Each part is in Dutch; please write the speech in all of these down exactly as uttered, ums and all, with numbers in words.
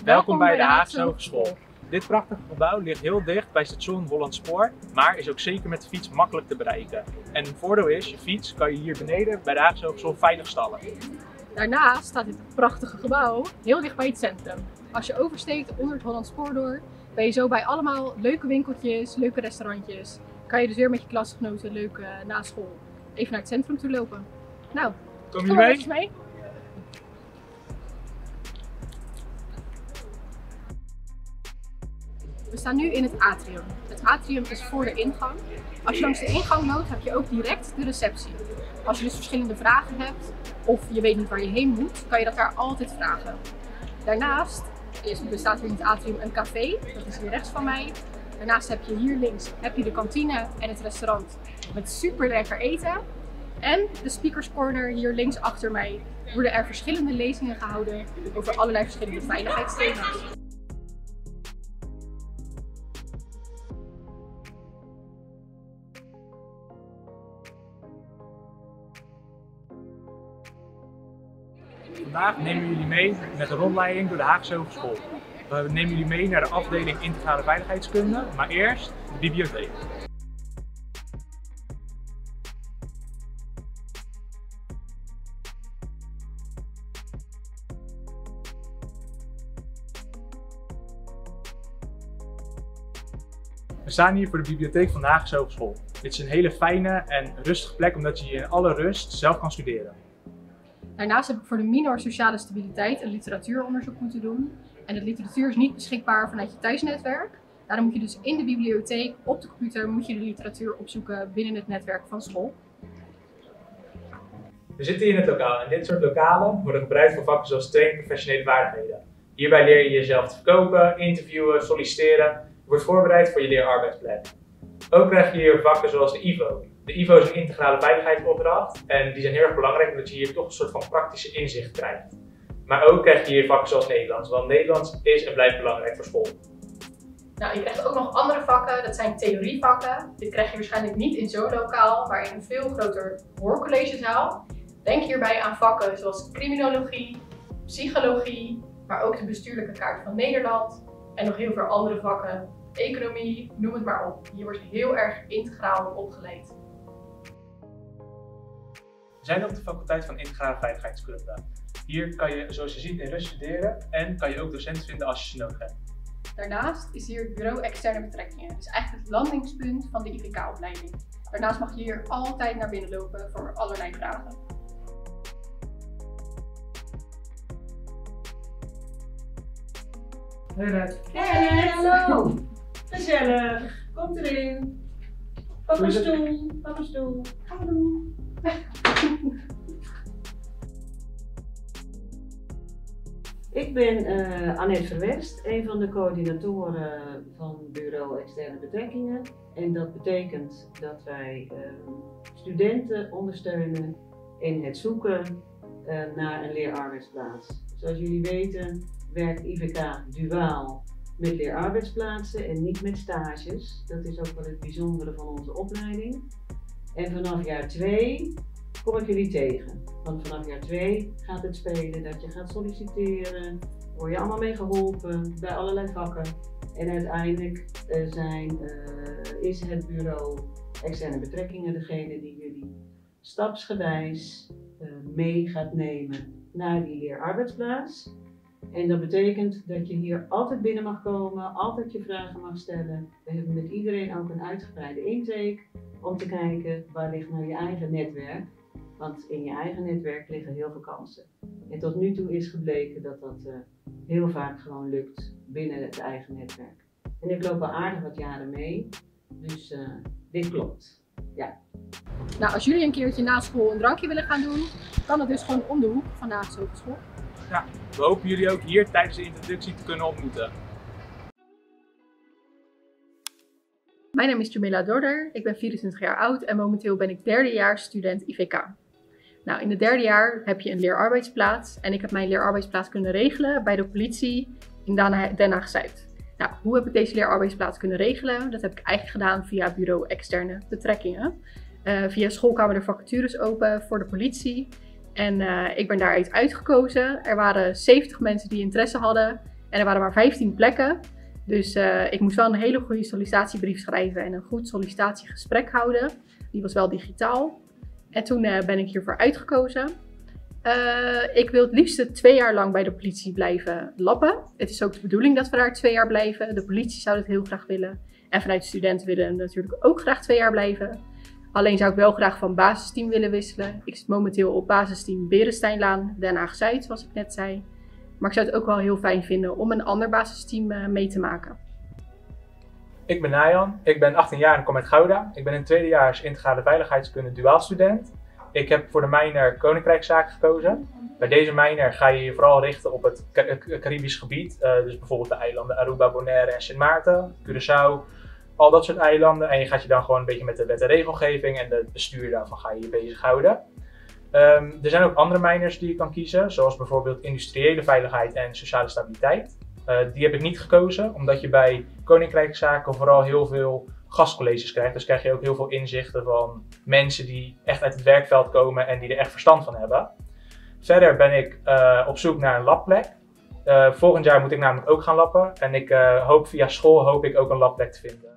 Welkom bij de Haagse Hogeschool. Dit prachtige gebouw ligt heel dicht bij station Hollandspoor, maar is ook zeker met de fiets makkelijk te bereiken. En een voordeel is, je fiets kan je hier beneden bij de Haagse Hogeschool veilig stallen. Daarnaast staat dit prachtige gebouw heel dicht bij het centrum. Als je oversteekt onder het Hollandspoor door, ben je zo bij allemaal leuke winkeltjes, leuke restaurantjes. Kan je dus weer met je klasgenoten leuk uh, na school even naar het centrum toe lopen. Nou, kom jullie mee? mee? We staan nu in het atrium. Het atrium is voor de ingang. Als je langs de ingang loopt, heb je ook direct de receptie. Als je dus verschillende vragen hebt of je weet niet waar je heen moet, kan je dat daar altijd vragen. Daarnaast is, bestaat hier in het atrium een café, dat is hier rechts van mij. Daarnaast heb je hier links heb je de kantine en het restaurant met super lekker eten. En de speakers corner hier links achter mij worden er verschillende lezingen gehouden over allerlei verschillende veiligheidsthema's. Vandaag nemen we jullie mee met een rondleiding door de Haagse Hogeschool. We nemen jullie mee naar de afdeling Integrale Veiligheidskunde, maar eerst de bibliotheek. We staan hier voor de bibliotheek van de Haagse Hogeschool. Dit is een hele fijne en rustige plek omdat je hier in alle rust zelf kan studeren. Daarnaast heb ik voor de minor sociale stabiliteit een literatuuronderzoek moeten doen. En de literatuur is niet beschikbaar vanuit je thuisnetwerk. Daarom moet je dus in de bibliotheek, op de computer, moet je de literatuur opzoeken binnen het netwerk van school. We zitten hier in het lokaal en dit soort lokalen worden gebruikt voor vakken zoals training professionele vaardigheden. Hierbij leer je jezelf te verkopen, interviewen, solliciteren. Je wordt voorbereid voor je leerarbeidsplek. Ook krijg je hier vakken zoals de I V O. De I V O is een integrale veiligheidsopdracht en die zijn heel erg belangrijk omdat je hier toch een soort van praktische inzicht krijgt. Maar ook krijg je hier vakken zoals Nederlands, want Nederlands is en blijft belangrijk voor school. Nou, je krijgt ook nog andere vakken, dat zijn theorievakken. Dit krijg je waarschijnlijk niet in zo'n lokaal, maar in een veel groter hoorcollegezaal. Denk hierbij aan vakken zoals criminologie, psychologie, maar ook de bestuurlijke kaart van Nederland en nog heel veel andere vakken. Economie, noem het maar op. Hier wordt heel erg integraal opgeleid. We zijn op de faculteit van Integrale Veiligheidskunde. Hier kan je, zoals je ziet, in rust studeren en kan je ook docenten vinden als je ze nodig hebt. Daarnaast is hier het bureau externe betrekkingen, dus eigenlijk het landingspunt van de I V K-opleiding. Daarnaast mag je hier altijd naar binnen lopen voor allerlei vragen. Hey Red. Hey, hallo. Gezellig. Kom erin. Pak een stoel. Pak een stoel. Gaan we doen. Ik ben uh, Annette Verwest, een van de coördinatoren van Bureau Externe Betrekkingen. En dat betekent dat wij uh, studenten ondersteunen in het zoeken uh, naar een leerarbeidsplaats. Zoals jullie weten werkt I V K duaal met leerarbeidsplaatsen en niet met stages. Dat is ook wel het bijzondere van onze opleiding. En vanaf jaar twee kom ik jullie tegen. Want vanaf jaar twee gaat het spelen dat je gaat solliciteren, word je allemaal mee geholpen bij allerlei vakken. En uiteindelijk uh, zijn, uh, is het bureau externe betrekkingen degene die jullie stapsgewijs uh, mee gaat nemen naar die leerarbeidsplaats. En dat betekent dat je hier altijd binnen mag komen, altijd je vragen mag stellen. We hebben met iedereen ook een uitgebreide intake om te kijken waar ligt nou je eigen netwerk. Want in je eigen netwerk liggen heel veel kansen. En tot nu toe is gebleken dat dat uh, heel vaak gewoon lukt binnen het eigen netwerk. En ik loop al aardig wat jaren mee, dus uh, dit klopt. Ja. Nou, als jullie een keertje na school een drankje willen gaan doen, kan dat dus gewoon om de hoek van de Haagse Hogeschool. Ja, we hopen jullie ook hier tijdens de introductie te kunnen ontmoeten. Mijn naam is Jamila Dorder, ik ben vierentwintig jaar oud en momenteel ben ik derdejaars student I V K. Nou, in het derde jaar heb je een leerarbeidsplaats en ik heb mijn leerarbeidsplaats kunnen regelen bij de politie in Den Haag-Zuid. Nou, hoe heb ik deze leerarbeidsplaats kunnen regelen? Dat heb ik eigenlijk gedaan via bureau externe betrekkingen. Uh, via school kwamen er vacatures open voor de politie en uh, ik ben daaruit uitgekozen. Er waren zeventig mensen die interesse hadden En er waren maar vijftien plekken. Dus uh, ik moest wel een hele goede sollicitatiebrief schrijven en een goed sollicitatiegesprek houden. Die was wel digitaal. En toen uh, ben ik hiervoor uitgekozen. Uh, ik wil het liefst twee jaar lang bij de politie blijven lappen. Het is ook de bedoeling dat we daar twee jaar blijven. De politie zou het heel graag willen. En vanuit de studenten willen we natuurlijk ook graag twee jaar blijven. Alleen zou ik wel graag van basisteam willen wisselen. Ik zit momenteel op basisteam Beresteinlaan, Den Haag-Zuid, zoals ik net zei. Maar ik zou het ook wel heel fijn vinden om een ander basisteam uh, mee te maken. Ik ben Nayan, ik ben achttien jaar en kom uit Gouda. Ik ben een tweedejaars integrale veiligheidskunde duaalstudent. Ik heb voor de minor Koninkrijkszaken gekozen. Bij deze minor ga je je vooral richten op het Caribisch gebied. Uh, dus bijvoorbeeld de eilanden Aruba, Bonaire en Sint Maarten, Curaçao. Al dat soort eilanden. En je gaat je dan gewoon een beetje met de wet en regelgeving en het bestuur daarvan ga je je bezighouden. Um, er zijn ook andere minors die je kan kiezen, zoals bijvoorbeeld industriële veiligheid en sociale stabiliteit. Uh, die heb ik niet gekozen, omdat je bij Koninkrijkszaken vooral heel veel gastcolleges krijgt. Dus krijg je ook heel veel inzichten van mensen die echt uit het werkveld komen en die er echt verstand van hebben. Verder ben ik uh, op zoek naar een labplek. Uh, volgend jaar moet ik namelijk ook gaan lappen en ik uh, hoop via school hoop ik ook een labplek te vinden.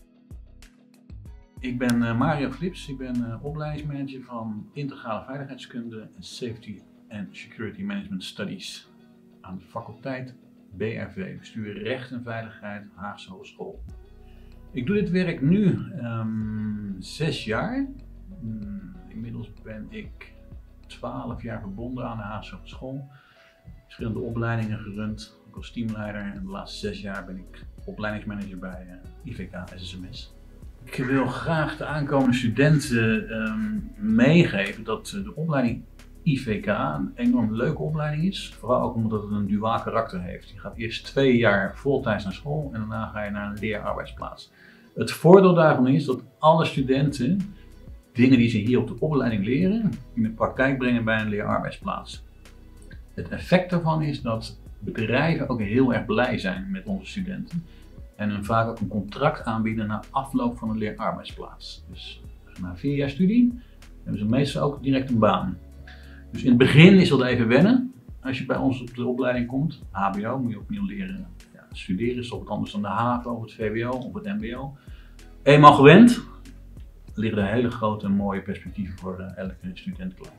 Ik ben uh, Mario Flips, ik ben uh, opleidingsmanager van integrale veiligheidskunde en Safety and Security Management Studies aan de faculteit B R V, Bestuur Recht en Veiligheid, Haagse Hogeschool. Ik doe dit werk nu um, zes jaar. Um, inmiddels ben ik twaalf jaar verbonden aan de Haagse Hogeschool. Verschillende opleidingen gerund, ook als teamleider. En de laatste zes jaar ben ik opleidingsmanager bij uh, I V K S S M S. Ik wil graag de aankomende studenten um, meegeven dat de opleiding I V K een enorm leuke opleiding is. Vooral ook omdat het een duaal karakter heeft. Je gaat eerst twee jaar voltijds naar school en daarna ga je naar een leerarbeidsplaats. Het voordeel daarvan is dat alle studenten dingen die ze hier op de opleiding leren in de praktijk brengen bij een leerarbeidsplaats. Het effect daarvan is dat bedrijven ook heel erg blij zijn met onze studenten. En hun vaak ook een contract aanbieden na afloop van een leerarbeidsplaats. Dus na vier jaar studie hebben ze meestal ook direct een baan. Dus in het begin is dat even wennen. Als je bij ons op de opleiding komt, H B O, moet je opnieuw leren ja, studeren. Is toch wat anders dan de HAVO, of het V W O of het M B O. Eenmaal gewend, liggen er hele grote en mooie perspectieven voor uh, elke student klaar.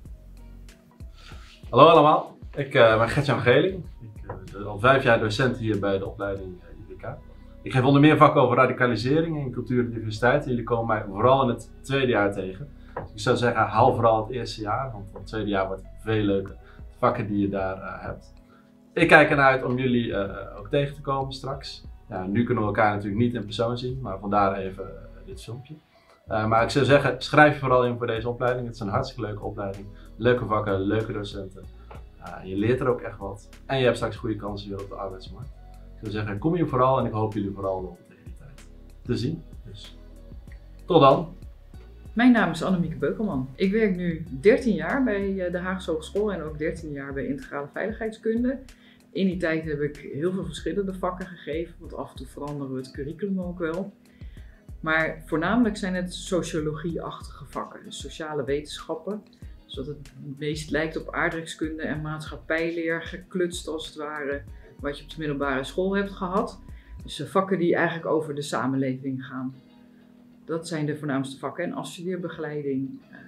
Hallo allemaal, ik uh, ben Gert-Jan Geling. Ik uh, ben al vijf jaar docent hier bij de opleiding uh, I V K. Ik geef onder meer vakken over radicalisering en cultuur en diversiteit. Jullie komen mij vooral in het tweede jaar tegen. Dus ik zou zeggen, haal vooral het eerste jaar, want het tweede jaar wordt veel leuker. De vakken die je daar uh, hebt. Ik kijk ernaar uit om jullie uh, ook tegen te komen straks. Ja, nu kunnen we elkaar natuurlijk niet in persoon zien, maar vandaar even uh, dit filmpje. Uh, maar ik zou zeggen, schrijf je vooral in voor deze opleiding. Het is een hartstikke leuke opleiding. Leuke vakken, leuke docenten. Uh, je leert er ook echt wat. En je hebt straks goede kansen weer op de arbeidsmarkt. Ik zou zeggen, kom hier vooral en ik hoop jullie vooral nog tegen die tijd te zien. Dus tot dan! Mijn naam is Annemieke Beukelman. Ik werk nu dertien jaar bij de Haagse Hogeschool en ook dertien jaar bij integrale veiligheidskunde. In die tijd heb ik heel veel verschillende vakken gegeven, want af en toe veranderen we het curriculum ook wel. Maar voornamelijk zijn het sociologie-achtige vakken, dus sociale wetenschappen. Zodat het het meest lijkt op aardrijkskunde en maatschappijleer, geklutst als het ware, wat je op de middelbare school hebt gehad. Dus vakken die eigenlijk over de samenleving gaan. Dat zijn de voornaamste vakken. En afstudeerbegeleiding, uh,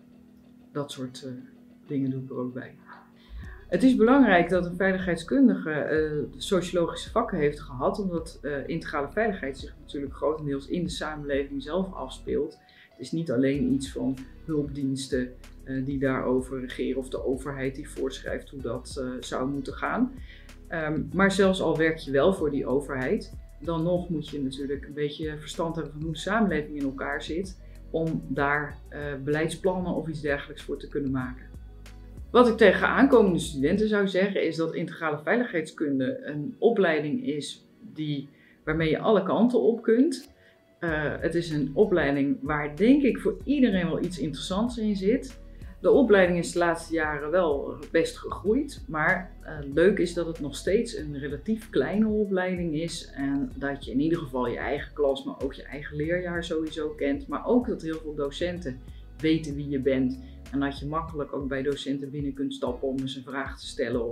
dat soort uh, dingen doe ik er ook bij. Het is belangrijk dat een veiligheidskundige uh, sociologische vakken heeft gehad, omdat uh, integrale veiligheid zich natuurlijk grotendeels in de samenleving zelf afspeelt. Het is niet alleen iets van hulpdiensten uh, die daarover regeren of de overheid die voorschrijft hoe dat uh, zou moeten gaan. Um, maar zelfs al werk je wel voor die overheid, dan nog moet je natuurlijk een beetje verstand hebben van hoe de samenleving in elkaar zit om daar uh, beleidsplannen of iets dergelijks voor te kunnen maken. Wat ik tegen aankomende studenten zou zeggen is dat integrale veiligheidskunde een opleiding is die, waarmee je alle kanten op kunt. Uh, het is een opleiding waar denk ik voor iedereen wel iets interessants in zit. De opleiding is de laatste jaren wel best gegroeid, maar uh, leuk is dat het nog steeds een relatief kleine opleiding is en dat je in ieder geval je eigen klas, maar ook je eigen leerjaar sowieso kent, maar ook dat heel veel docenten weten wie je bent en dat je makkelijk ook bij docenten binnen kunt stappen om eens een vraag te stellen of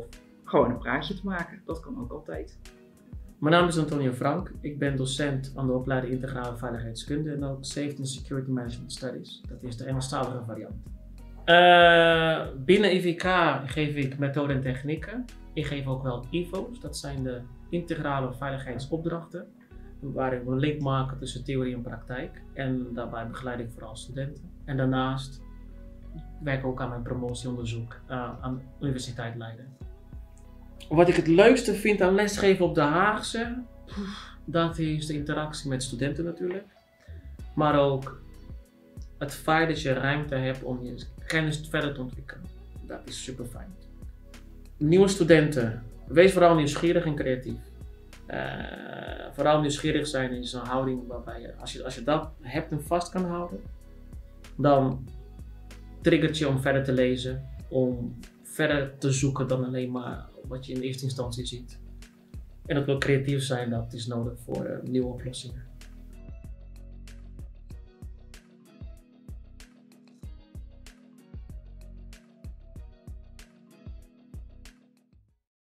gewoon een praatje te maken. Dat kan ook altijd. Mijn naam is Antonio Frank. Ik ben docent aan de opleiding Integrale Veiligheidskunde en ook Safety and Security Management Studies. Dat is de Engelstalige variant. Uh, binnen I V K geef ik methoden en technieken. Ik geef ook wel I V O's, dat zijn de integrale veiligheidsopdrachten. Waar we een link maken tussen theorie en praktijk. En daarbij begeleid ik vooral studenten. En daarnaast werk ik ook aan mijn promotieonderzoek uh, aan de Universiteit Leiden. Wat ik het leukste vind aan lesgeven op de Haagse, dat is de interactie met studenten natuurlijk. Maar ook het feit dat je ruimte hebt om je kennis verder te ontwikkelen. Dat is super fijn. Nieuwe studenten, wees vooral nieuwsgierig en creatief. Uh, vooral nieuwsgierig zijn is een houding waarbij je als, je, als je dat hebt en vast kan houden, dan triggert je om verder te lezen, om verder te zoeken dan alleen maar wat je in eerste instantie ziet. En dat wil creatief zijn, dat is nodig voor uh, nieuwe oplossingen.